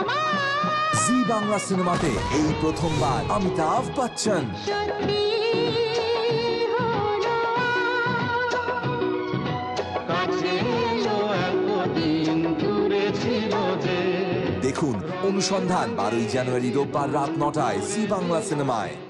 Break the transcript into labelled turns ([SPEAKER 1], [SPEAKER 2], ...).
[SPEAKER 1] জি বাংলা সিনেমাতে এই প্রথমবার অমিতাভ বচ্চন। দেখুন অনুসন্ধান 12 জানুয়ারি রোববার রাত 9টায় জি বাংলা সিনেমায়।